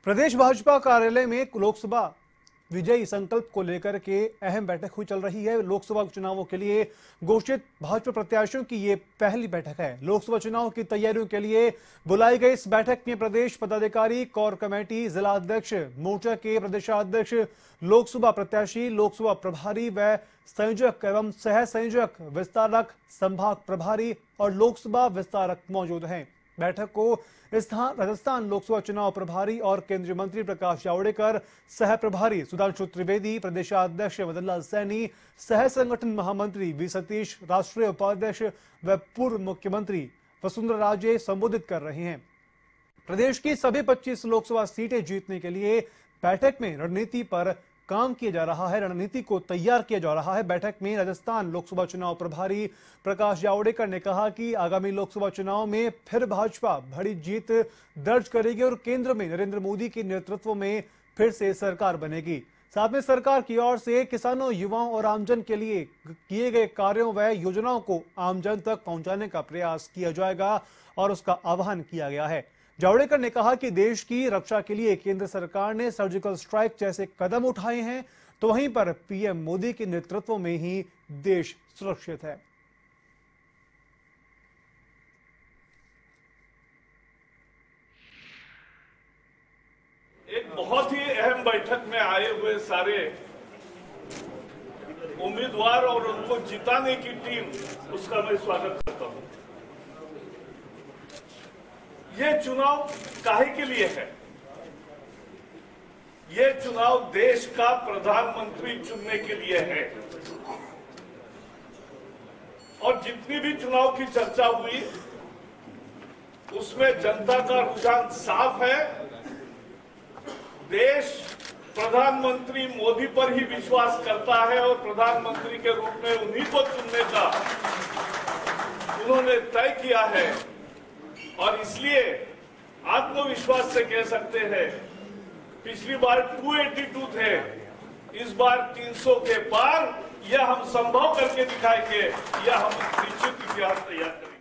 प्रदेश भाजपा कार्यालय में लोकसभा विजयी संकल्प को लेकर के अहम बैठक हुई चल रही है। लोकसभा चुनावों के लिए घोषित भाजपा प्रत्याशियों की ये पहली बैठक है। लोकसभा चुनाव की तैयारियों के लिए बुलाई गई इस बैठक में प्रदेश पदाधिकारी, कोर कमेटी, जिला अध्यक्ष, मोर्चा के प्रदेशाध्यक्ष, लोकसभा प्रत्याशी, लोकसभा प्रभारी व संयोजक एवं सह संयोजक, विस्तारक, संभाग प्रभारी और लोकसभा विस्तारक मौजूद हैं। बैठक को राजस्थान लोकसभा चुनाव प्रभारी और केंद्रीय मंत्री प्रकाश जावड़ेकर, सह प्रभारी सुधांशु त्रिवेदी, प्रदेशाध्यक्ष मदन लाल सैनी, सह संगठन महामंत्री वी सतीश, राष्ट्रीय उपाध्यक्ष व पूर्व मुख्यमंत्री वसुंधरा राजे संबोधित कर रहे हैं। प्रदेश की सभी 25 लोकसभा सीटें जीतने के लिए बैठक में रणनीति पर काम किया जा रहा है, रणनीति को तैयार किया जा रहा है। बैठक में राजस्थान लोकसभा चुनाव प्रभारी प्रकाश जावड़ेकर ने कहा कि आगामी लोकसभा चुनाव में फिर भाजपा बड़ी जीत दर्ज करेगी और केंद्र में नरेंद्र मोदी के नेतृत्व में फिर से सरकार बनेगी। साथ में सरकार की ओर से किसानों, युवाओं और आमजन के लिए किए गए कार्यों व योजनाओं को आमजन तक पहुंचाने का प्रयास किया जाएगा और उसका आह्वान किया गया है। जावड़ेकर ने कहा कि देश की रक्षा के लिए केंद्र सरकार ने सर्जिकल स्ट्राइक जैसे कदम उठाए हैं, तो वहीं पर पीएम मोदी के नेतृत्व में ही देश सुरक्षित है। एक बहुत ही अहम बैठक में आए हुए सारे उम्मीदवार और उनको जिताने की टीम, उसका मैं स्वागत करता हूं। ये चुनाव काहे के लिए है? ये चुनाव देश का प्रधानमंत्री चुनने के लिए है। और जितनी भी चुनाव की चर्चा हुई उसमें जनता का रुझान साफ है। देश प्रधानमंत्री मोदी पर ही विश्वास करता है और प्रधानमंत्री के रूप में उन्हीं को चुनने का उन्होंने तय किया है। और इसलिए आत्मविश्वास से कह सकते हैं, पिछली बार 282 थे, इस बार 300 के पार। यह हम संभव करके दिखाएंगे, यह हम निश्चित इतिहास तैयार करेंगे।